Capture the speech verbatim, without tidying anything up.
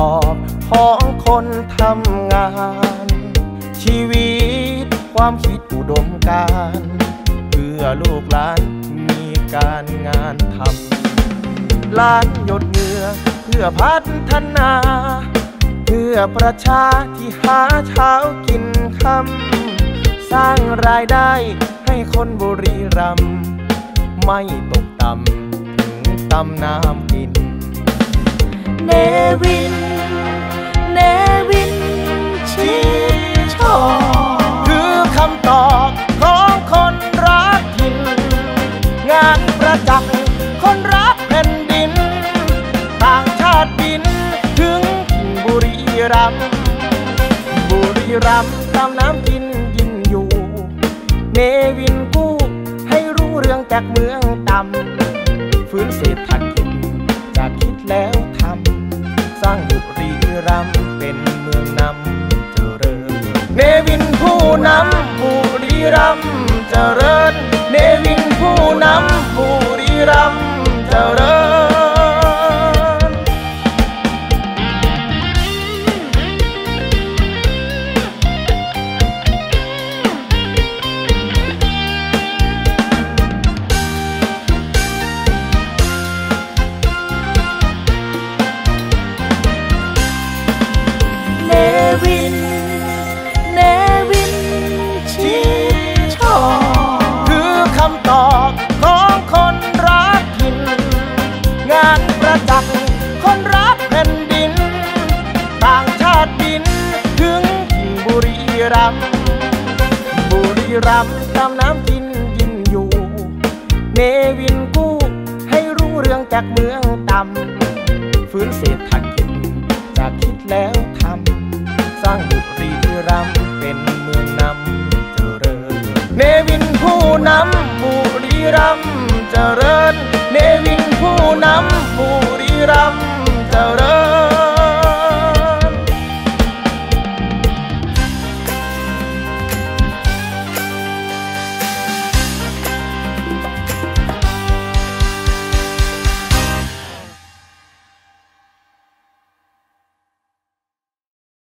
อบของคนทำงานชีวิตความคิดอุดมการณ์เพื่อลูกหลานมีการงานทำหลานหยดเหงื่อเพื่อพัฒนาเพื่อประชาที่หาเช้ากินค่ำสร้างรายได้ให้คนบุรีรัมย์ไม่ตกต่ำถึงต่ำน้ำกินเนวินเนวินชี้ชอบคือคำตอบของคนรักถิ่นงานประจักษ์คนรักแผ่นดินต่างชาติบินถึงบุรีรัมย์บุรีรัมย์ตามน้ำกินยินอยู่เนวินกู้ให้รู้เรื่องจากเมืองต่ำฟื้นเศรษฐกิจจากคิดแล้วทำสร้างบุรีรัมย์เป็นเมืองนำเจริญเนวินผู้นำบุรีรัมย์เจริญเนวินผู้นำบุรีรัมย์เจริญเนวินเนวินชี้ชอบคือคำตอบของคนรักถิ่นงานประจักษ์คนรักแผ่นดินต่างชาติบินถึงบุรีรัมย์บุรีรัมย์ตามน้ำกินยินอยู่เนวินกู้ให้รู้เรื่องจากเมืองต่ำฟื้นเศรษฐ